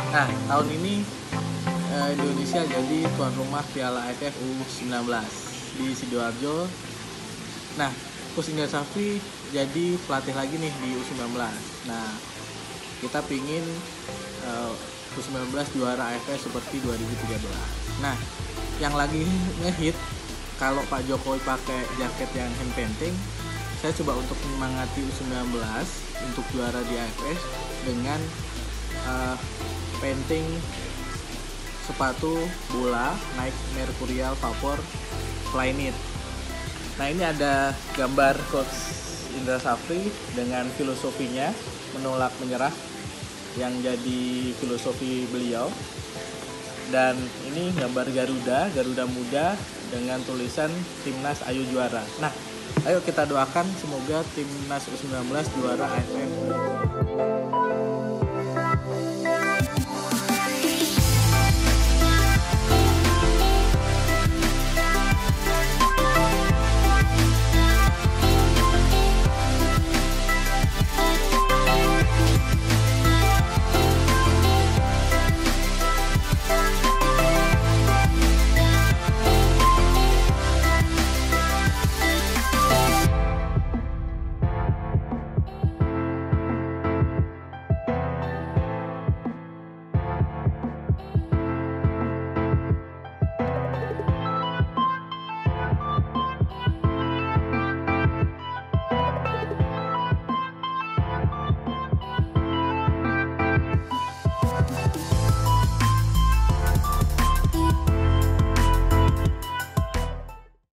Nah, tahun ini Indonesia jadi tuan rumah Piala AFF U19 di Sidoarjo. Nah, Coach Indra Safri jadi pelatih lagi nih di U19. Nah, kita pingin U19 juara AFF seperti 2013. Nah, yang lagi ngehit kalau Pak Jokowi pakai jaket yang hand painting, saya coba untuk menyemangati U19 untuk juara di AFF dengan painting sepatu bola Nike Mercurial Vapor Flyknit. Nah, ini ada gambar Coach Indra Safri dengan filosofinya menolak menyerah yang jadi filosofi beliau. Dan ini gambar Garuda muda dengan tulisan Timnas Ayo Juara. Nah, ayo kita doakan semoga Timnas U19 juara AFF.